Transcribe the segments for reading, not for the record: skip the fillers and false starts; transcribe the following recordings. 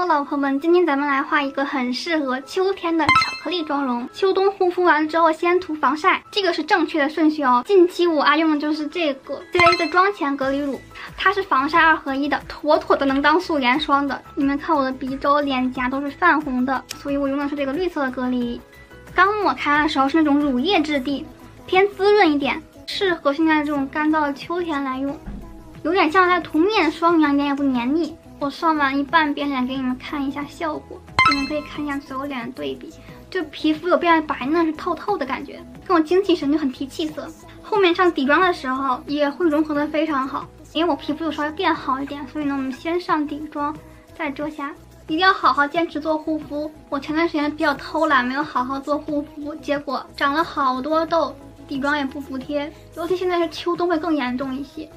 Hello， 老婆们，今天咱们来画一个很适合秋天的巧克力妆容。秋冬护肤完之后，先涂防晒，这个是正确的顺序哦。近期我爱用的就是这个 CA 的妆前隔离乳，它是防晒2合1的，妥妥的能当素颜霜的。你们看我的鼻周、脸颊都是泛红的，所以我用的是这个绿色的隔离。刚抹开的时候是那种乳液质地，偏滋润一点，适合现在这种干燥的秋天来用，有点像在涂面霜一样，一点也不黏腻。我上完一半边脸给你们看一下效果，你们可以看一下左右脸的对比，就皮肤有变白嫩，是透透的感觉，跟我精气神就很提气色。后面上底妆的时候也会融合的非常好，因为我皮肤有稍微变好一点，所以呢我们先上底妆再遮瑕。一定要好好坚持做护肤。我前段时间比较偷懒，没有好好做护肤，结果长了好多痘，底妆也不服帖，尤其现在是秋冬会更严重一些。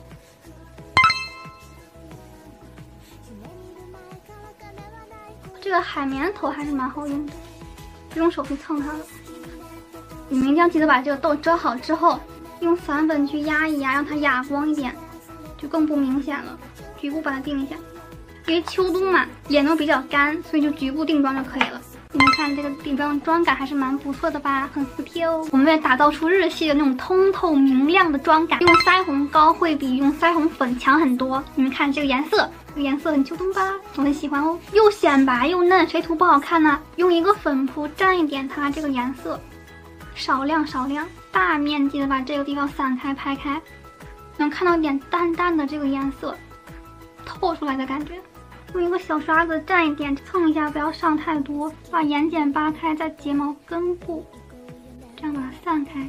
这个海绵头还是蛮好用的，就用手去蹭它了。你们一定要记得把这个痘遮好之后，用散粉去压一压，让它哑光一点，就更不明显了。局部把它定一下，因为秋冬嘛，脸都比较干，所以就局部定妆就可以了。你们看这个底妆妆感还是蛮不错的吧，很服帖哦。我们为了打造出日系的那种通透明亮的妆感，用腮红膏会比用腮红粉强很多。你们看这个颜色。这个颜色很秋冬吧，我很喜欢哦，又显白又嫩，谁涂不好看呢？用一个粉扑蘸一点它这个颜色，少量，大面积的把这个地方散开拍开，能看到一点淡淡的这个颜色透出来的感觉。用一个小刷子蘸一点，蹭一下，不要上太多，把眼睑扒开，在睫毛根部这样把它散开，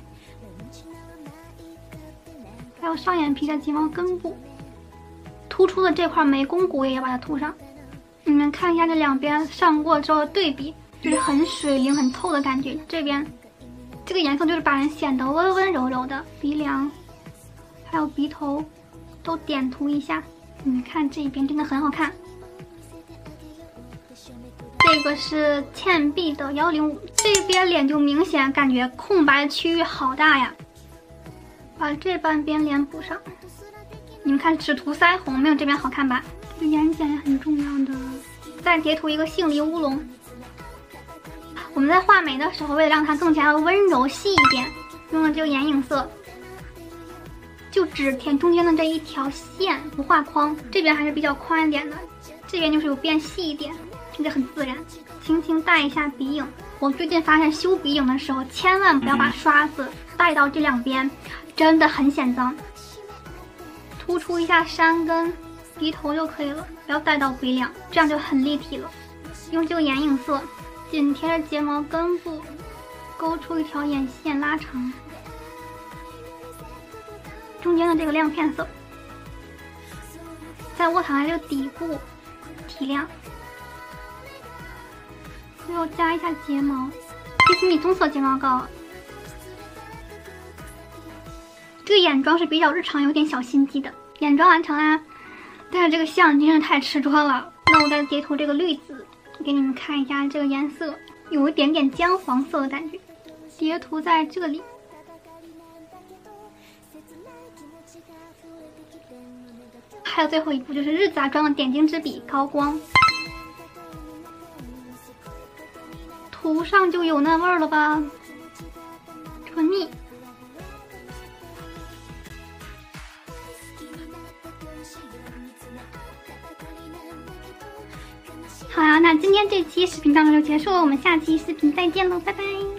还有上眼皮的睫毛根部。突出的这块眉弓骨也把它涂上，你们看一下这两边上过之后的对比，就是很水灵很透的感觉。这边这个颜色就是把人显得温温柔柔的，鼻梁还有鼻头都点涂一下，你们看这边真的很好看。这个是倩碧的105，这边脸就明显感觉空白区域好大呀，把这半边脸补上。你们看，只涂腮红没有这边好看吧？这个眼睑也很重要的。再叠涂一个杏梨乌龙。我们在画眉的时候，为了让它更加的温柔细一点，用了这个眼影色，就只填中间的这一条线，不画框。这边还是比较宽一点的，这边就是有变细一点，听着很自然。轻轻带一下鼻影。我最近发现修鼻影的时候，千万不要把刷子带到这两边，真的很显脏。突出一下山根、鼻头就可以了，不要带到鼻梁，这样就很立体了。用这个眼影色紧贴着睫毛根部，勾出一条眼线拉长，中间的这个亮片色，在卧蚕的这个底部提亮，最后加一下睫毛，蒂芙尼棕色睫毛膏。这个眼妆是比较日常，有点小心机的。眼妆完成啦，但是这个相真是太吃妆了。那我再叠涂这个绿紫，给你们看一下这个颜色，有一点点姜黄色的感觉，叠涂在这里。还有最后一步就是日杂妆的点睛之笔高光，涂上就有那味儿了吧，纯蜜。好呀，那今天这期视频到这就结束了，我们下期视频再见喽，拜拜。